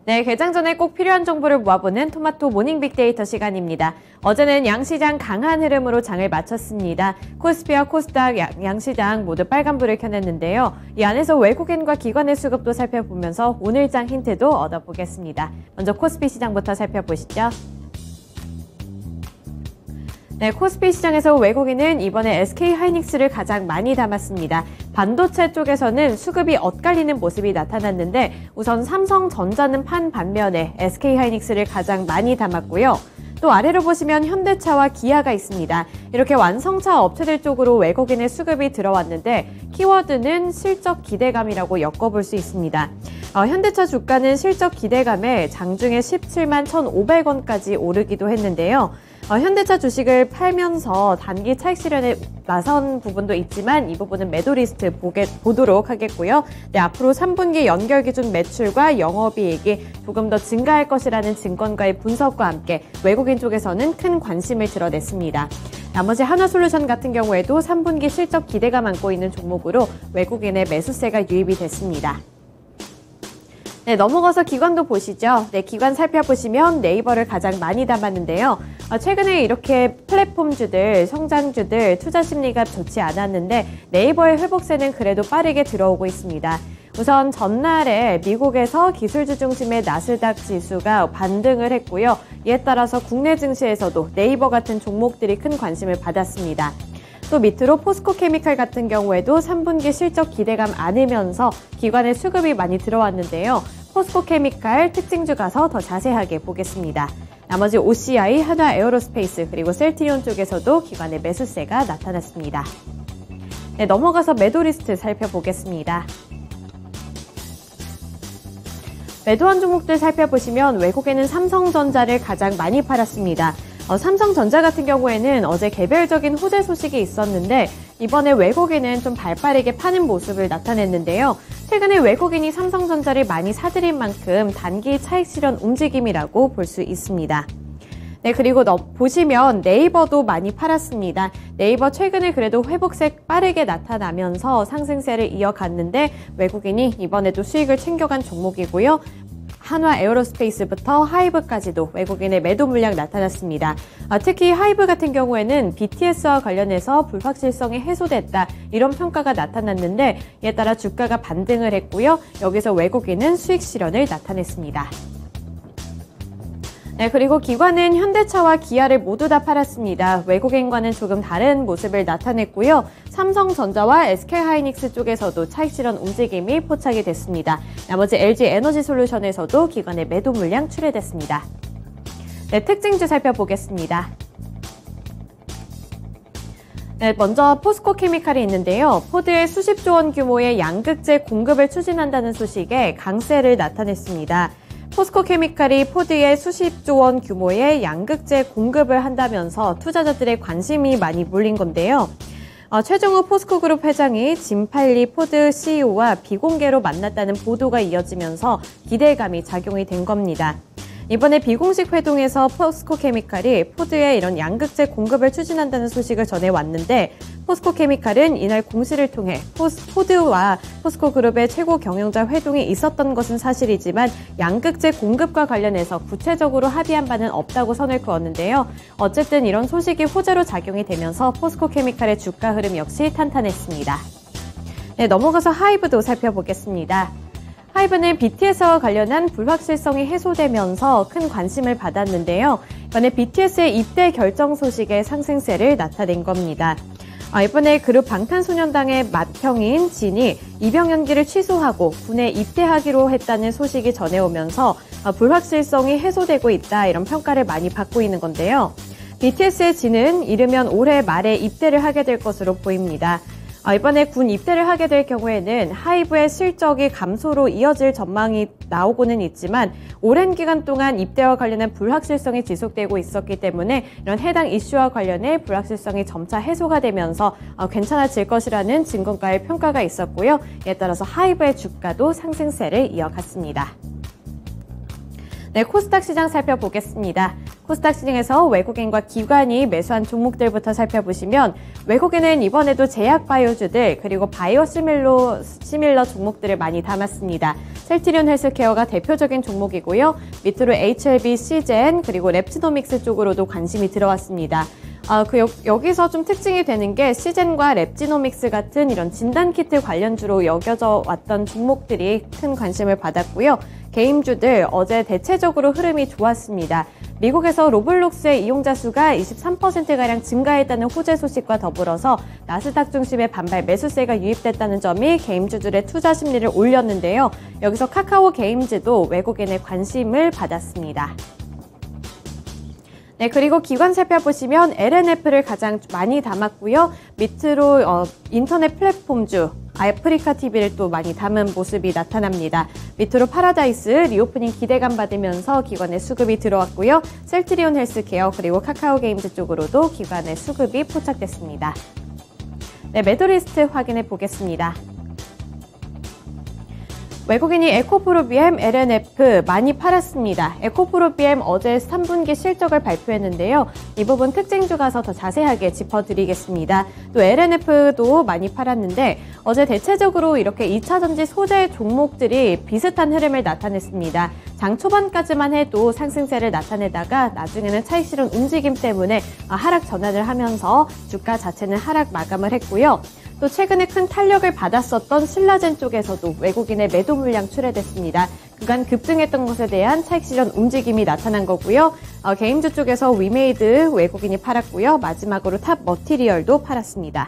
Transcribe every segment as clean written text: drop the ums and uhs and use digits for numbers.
네, 개장 전에 꼭 필요한 정보를 모아보는 토마토 모닝 빅데이터 시간입니다. 어제는 양시장 강한 흐름으로 장을 마쳤습니다. 코스피와 코스닥 양시장 모두 빨간불을 켜냈는데요. 이 안에서 외국인과 기관의 수급도 살펴보면서 오늘 장 힌트도 얻어보겠습니다. 먼저 코스피 시장부터 살펴보시죠. 네, 코스피 시장에서 외국인은 이번에 SK하이닉스를 가장 많이 담았습니다. 반도체 쪽에서는 수급이 엇갈리는 모습이 나타났는데 우선 삼성전자는 판 반면에 SK하이닉스를 가장 많이 담았고요. 또 아래로 보시면 현대차와 기아가 있습니다. 이렇게 완성차 업체들 쪽으로 외국인의 수급이 들어왔는데 키워드는 실적 기대감이라고 엮어볼 수 있습니다. 현대차 주가는 실적 기대감에 장중에 17만 1,500원까지 오르기도 했는데요. 현대차 주식을 팔면서 단기 차익 실현에 나선 부분도 있지만 이 부분은 매도 리스트 보도록 하겠고요. 네, 앞으로 3분기 연결 기준 매출과 영업이익이 조금 더 증가할 것이라는 증권가의 분석과 함께 외국인 쪽에서는 큰 관심을 드러냈습니다. 나머지 하나솔루션 같은 경우에도 3분기 실적 기대감 안고 있는 종목으로 외국인의 매수세가 유입이 됐습니다. 네, 넘어가서 기관도 보시죠. 네, 기관 살펴보시면 네이버를 가장 많이 담았는데요. 최근에 이렇게 플랫폼주들, 성장주들 투자 심리가 좋지 않았는데 네이버의 회복세는 그래도 빠르게 들어오고 있습니다. 우선 전날에 미국에서 기술주 중심의 나스닥 지수가 반등을 했고요. 이에 따라서 국내 증시에서도 네이버 같은 종목들이 큰 관심을 받았습니다. 또 밑으로 포스코케미칼 같은 경우에도 3분기 실적 기대감 안으면서 기관의 수급이 많이 들어왔는데요. 포스코케미칼 특징주 가서 더 자세하게 보겠습니다. 나머지 OCI, 한화에어로스페이스 그리고 셀트리온 쪽에서도 기관의 매수세가 나타났습니다. 네, 넘어가서 매도 리스트 살펴보겠습니다. 매도한 종목들 살펴보시면 외국에는 삼성전자를 가장 많이 팔았습니다. 삼성전자 같은 경우에는 어제 개별적인 호재 소식이 있었는데 이번에 외국인은 좀 발빠르게 파는 모습을 나타냈는데요. 최근에 외국인이 삼성전자를 많이 사들인 만큼 단기 차익 실현 움직임이라고 볼 수 있습니다. 네, 그리고 보시면 네이버도 많이 팔았습니다. 네이버 최근에 그래도 회복세 빠르게 나타나면서 상승세를 이어갔는데 외국인이 이번에도 수익을 챙겨간 종목이고요. 한화에어로스페이스부터 하이브까지도 외국인의 매도 물량 나타났습니다. 특히 하이브 같은 경우에는 BTS와 관련해서 불확실성이 해소됐다 이런 평가가 나타났는데 이에 따라 주가가 반등을 했고요. 여기서 외국인은 수익 실현을 나타냈습니다. 네, 그리고 기관은 현대차와 기아를 모두 다 팔았습니다. 외국인과는 조금 다른 모습을 나타냈고요. 삼성전자와 SK하이닉스 쪽에서도 차익 실현 움직임이 포착이 됐습니다. 나머지 LG에너지솔루션에서도 기관의 매도 물량 출회됐습니다. 네, 특징주 살펴보겠습니다. 네, 먼저 포스코케미칼이 있는데요. 포드의 수십조 원 규모의 양극재 공급을 추진한다는 소식에 강세를 나타냈습니다. 포스코케미칼이 포드에 수십조 원 규모의 양극재 공급을 한다면서 투자자들의 관심이 많이 몰린 건데요. 최종우 포스코그룹 회장이 짐팔리 포드 CEO와 비공개로 만났다는 보도가 이어지면서 기대감이 작용이 된 겁니다. 이번에 비공식 회동에서 포스코케미칼이 포드에 이런 양극재 공급을 추진한다는 소식을 전해왔는데 포스코케미칼은 이날 공시를 통해 포드와 포스코그룹의 최고 경영자 회동이 있었던 것은 사실이지만 양극재 공급과 관련해서 구체적으로 합의한 바는 없다고 선을 그었는데요. 어쨌든 이런 소식이 호재로 작용이 되면서 포스코케미칼의 주가 흐름 역시 탄탄했습니다. 네, 넘어가서 하이브도 살펴보겠습니다. 하이브는 BTS와 관련한 불확실성이 해소되면서 큰 관심을 받았는데요. 이번에 BTS의 입대 결정 소식에 상승세를 나타낸 겁니다. 이번에 그룹 방탄소년단의 맏형인 진이 입영 연기를 취소하고 군에 입대하기로 했다는 소식이 전해오면서 불확실성이 해소되고 있다 이런 평가를 많이 받고 있는 건데요. BTS의 진은 이르면 올해 말에 입대를 하게 될 것으로 보입니다. 이번에 군 입대를 하게 될 경우에는 하이브의 실적이 감소로 이어질 전망이 나오고는 있지만 오랜 기간 동안 입대와 관련한 불확실성이 지속되고 있었기 때문에 이런 해당 이슈와 관련해 불확실성이 점차 해소가 되면서 괜찮아질 것이라는 증권가의 평가가 있었고요. 이에 따라서 하이브의 주가도 상승세를 이어갔습니다. 네, 코스닥 시장 살펴보겠습니다. 코스닥 시장에서 외국인과 기관이 매수한 종목들부터 살펴보시면 외국인은 이번에도 제약바이오주들 그리고 바이오시밀러 종목들을 많이 담았습니다. 셀트리온 헬스케어가 대표적인 종목이고요. 밑으로 HLB, 시젠, 그리고 랩지노믹스 쪽으로도 관심이 들어왔습니다. 여기서 좀 특징이 되는 게 시젠과 랩지노믹스 같은 이런 진단키트 관련주로 여겨져 왔던 종목들이 큰 관심을 받았고요. 게임주들 어제 대체적으로 흐름이 좋았습니다. 미국에서 로블록스의 이용자 수가 23%가량 증가했다는 호재 소식과 더불어서 나스닥 중심의 반발 매수세가 유입됐다는 점이 게임주들의 투자 심리를 올렸는데요. 여기서 카카오 게임즈도 외국인의 관심을 받았습니다. 네, 그리고 기관 살펴보시면 LNF를 가장 많이 담았고요. 밑으로 인터넷 플랫폼주 아프리카 TV를 또 많이 담은 모습이 나타납니다. 밑으로 파라다이스, 리오프닝 기대감 받으면서 기관의 수급이 들어왔고요. 셀트리온 헬스케어 그리고 카카오 게임즈 쪽으로도 기관의 수급이 포착됐습니다. 네, 매도 리스트 확인해 보겠습니다. 외국인이 에코프로비엠, LNF 많이 팔았습니다. 에코프로비엠 어제 3분기 실적을 발표했는데요. 이 부분 특징주 가서 더 자세하게 짚어드리겠습니다. 또 LNF도 많이 팔았는데 어제 대체적으로 이렇게 2차전지 소재 종목들이 비슷한 흐름을 나타냈습니다. 장 초반까지만 해도 상승세를 나타내다가 나중에는 차익 실현 움직임 때문에 하락 전환을 하면서 주가 자체는 하락 마감을 했고요. 또 최근에 큰 탄력을 받았었던 신라젠 쪽에서도 외국인의 매도 물량 출회됐습니다. 그간 급등했던 것에 대한 차익 실현 움직임이 나타난 거고요. 게임주 쪽에서 위메이드 외국인이 팔았고요. 마지막으로 탑 머티리얼도 팔았습니다.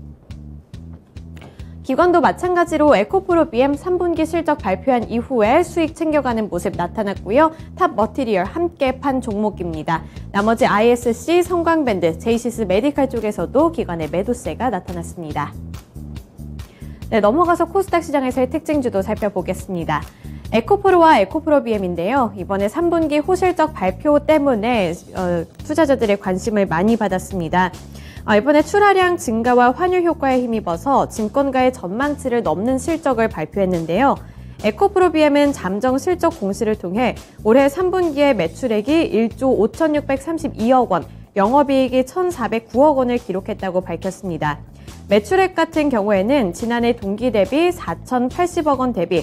기관도 마찬가지로 에코프로비엠 3분기 실적 발표한 이후에 수익 챙겨가는 모습 나타났고요. 탑 머티리얼 함께 판 종목입니다. 나머지 ISC, 성광밴드, 제이시스 메디칼 쪽에서도 기관의 매도세가 나타났습니다. 네, 넘어가서 코스닥 시장에서의 특징주도 살펴보겠습니다. 에코프로와 에코프로비엠인데요. 이번에 3분기 호실적 발표 때문에 투자자들의 관심을 많이 받았습니다. 이번에 출하량 증가와 환율 효과에 힘입어서 증권가의 전망치를 넘는 실적을 발표했는데요. 에코프로비엠은 잠정 실적 공시를 통해 올해 3분기에 매출액이 1조 5,632억 원, 영업이익이 1,409억 원을 기록했다고 밝혔습니다. 매출액 같은 경우에는 지난해 동기 대비 4,080억 원 대비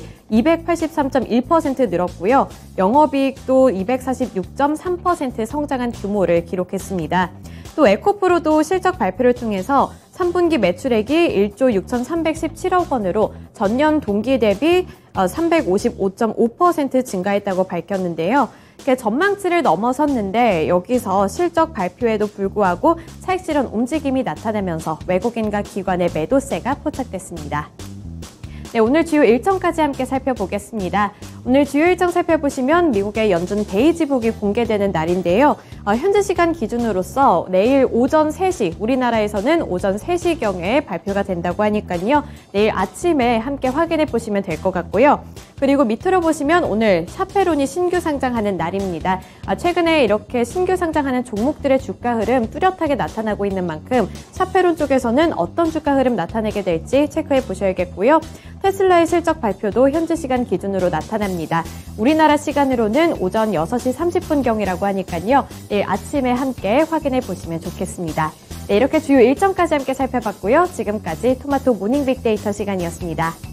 283.1% 늘었고요. 영업이익도 246.3% 성장한 규모를 기록했습니다. 또 에코프로도 실적 발표를 통해서 3분기 매출액이 1조 6,317억 원으로 전년 동기 대비 355.5% 증가했다고 밝혔는데요. 전망치를 넘어섰는데 여기서 실적 발표에도 불구하고 차익 실현 움직임이 나타나면서 외국인과 기관의 매도세가 포착됐습니다. 네, 오늘 주요 일정까지 함께 살펴보겠습니다. 오늘 주요 일정 살펴보시면 미국의 연준 베이지북이 공개되는 날인데요. 현지 시간 기준으로서 내일 오전 3시, 우리나라에서는 오전 3시경에 발표가 된다고 하니까요. 내일 아침에 함께 확인해 보시면 될 것 같고요. 그리고 밑으로 보시면 오늘 샤페론이 신규 상장하는 날입니다. 최근에 이렇게 신규 상장하는 종목들의 주가 흐름 뚜렷하게 나타나고 있는 만큼 샤페론 쪽에서는 어떤 주가 흐름 나타내게 될지 체크해 보셔야겠고요. 테슬라의 실적 발표도 현지 시간 기준으로 나타납니다. 우리나라 시간으로는 오전 6시 30분경이라고 하니까요. 내일 아침에 함께 확인해 보시면 좋겠습니다. 네, 이렇게 주요 일정까지 함께 살펴봤고요. 지금까지 토마토 모닝 빅데이터 시간이었습니다.